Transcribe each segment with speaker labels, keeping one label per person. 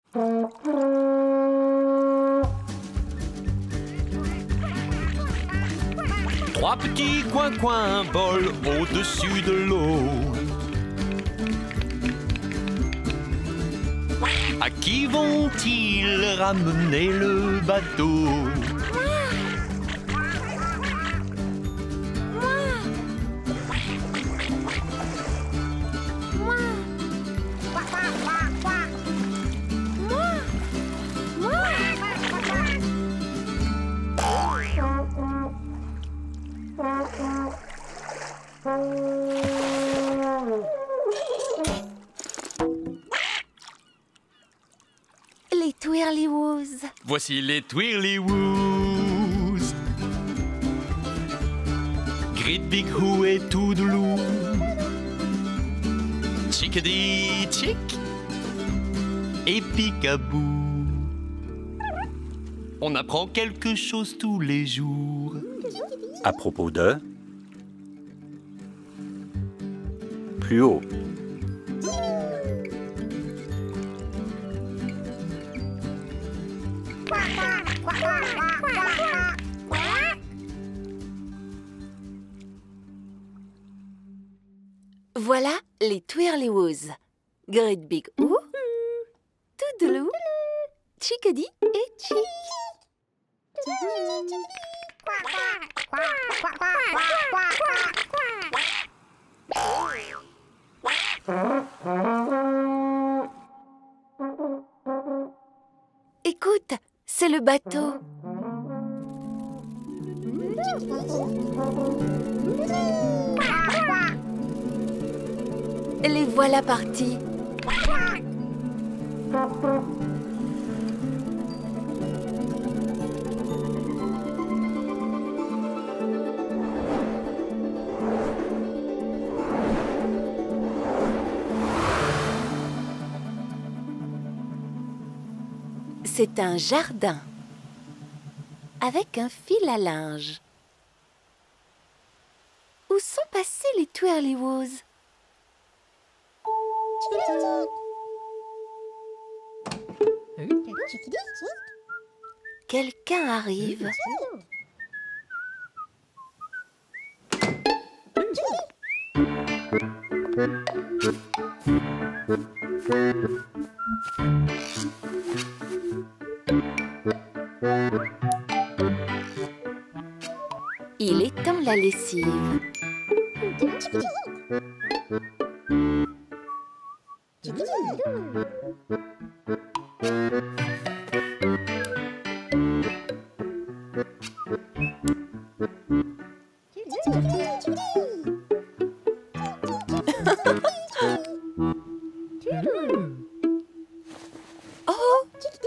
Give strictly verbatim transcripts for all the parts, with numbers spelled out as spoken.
Speaker 1: Trois petits coins-coins volent au-dessus de l'eau. À qui vont-ils ramener le bateau?
Speaker 2: Les Twirlywoos.
Speaker 1: Voici les Twirlywoos. Great Big Who et Toodaloo. Chickadee Chick et Peekaboo. On apprend quelque chose tous les jours.
Speaker 3: À propos de... Plus haut.
Speaker 2: Voilà les Twirlywoos. Great Big Who, Toodaloo, Chickadee et Chick. Écoute, c'est le bateau. Les voilà partis. C'est un jardin avec un fil à linge. Où sont passés les Twirlywoos? Quelqu'un arrive. Il étend la lessive. Oh!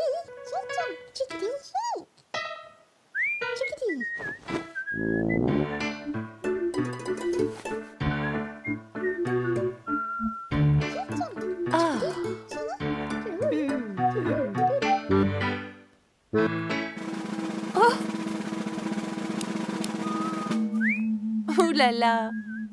Speaker 2: Ah! Oh! Ouh là là!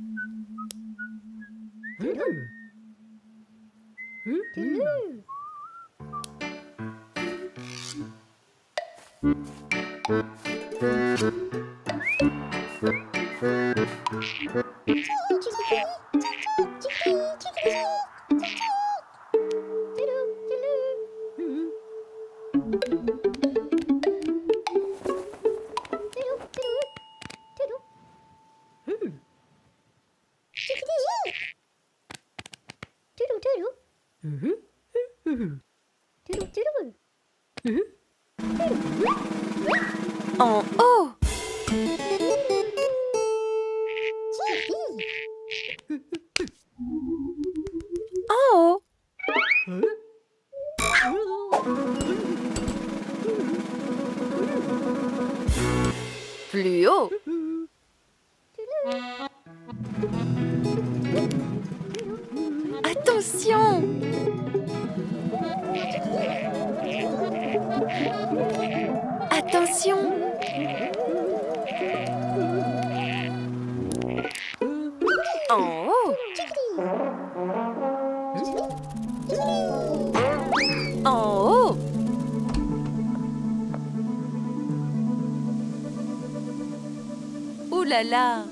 Speaker 2: En haut. En haut. Plus haut. Attention! Attention! En haut! En haut! là là!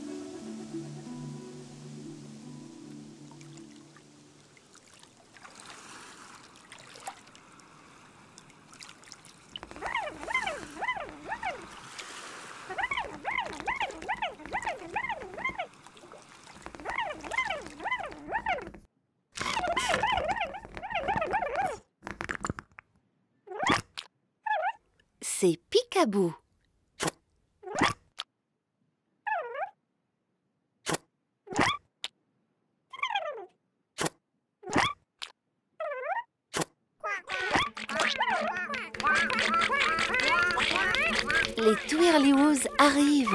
Speaker 2: C'est Peek-a-boo. Les Twirlywoos arrivent.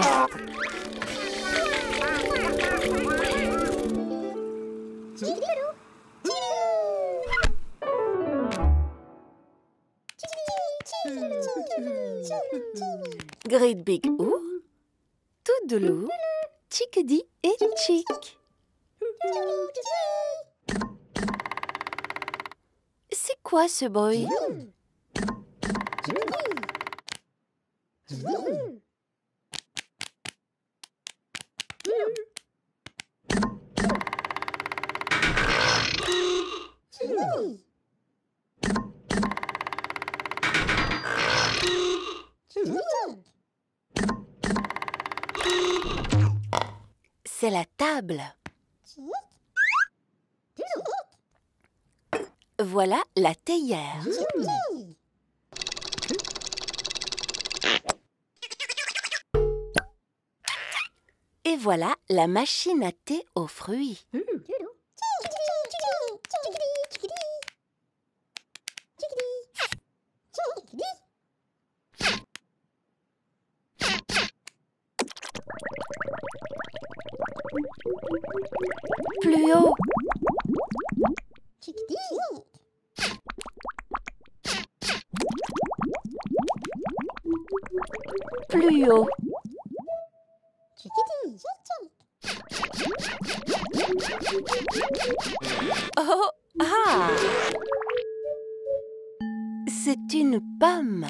Speaker 2: Great Big O, Toudoulou, Chickadee et Chick. C'est quoi ce bruit? C'est la table. Voilà la théière. Et voilà la machine à thé aux fruits. Plus haut. Plus haut. Oh, ah! C'est une pomme.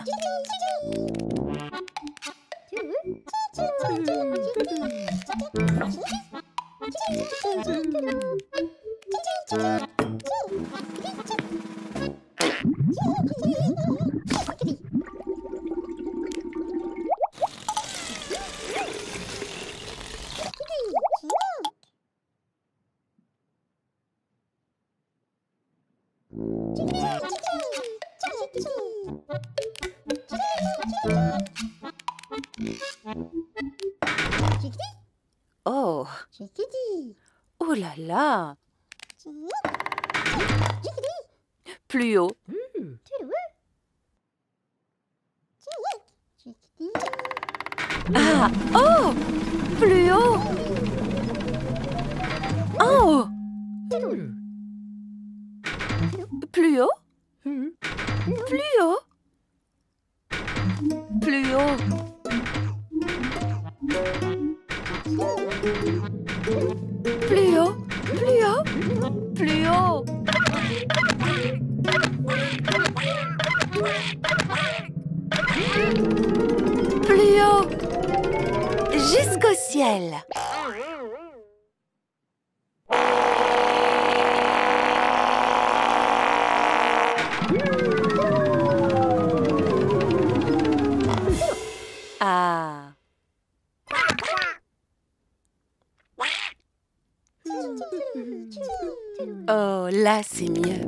Speaker 2: Oh! Oh là là! Plus haut. Ah! Oh! Plus haut! En haut! Plus haut? Plus haut? Plus haut? Plus haut? Plus haut? Plus haut? Plus haut? Jusqu'au ciel. Ah. Oh, là, c'est mieux.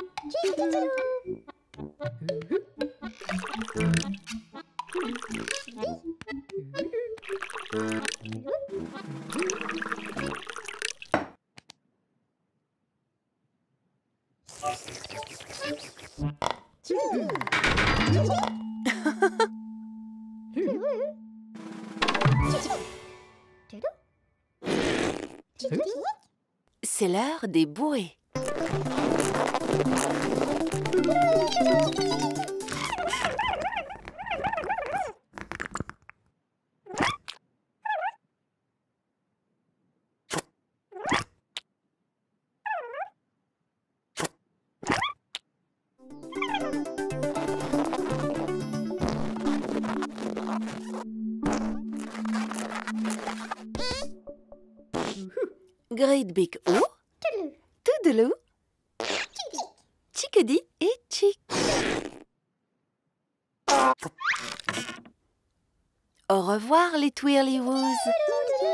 Speaker 2: C'est l'heure des bouées. Great Big O, Toodaloo, Chickadee et Chick. Au revoir les Twirlywoos.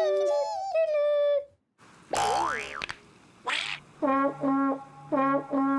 Speaker 4: Thank you.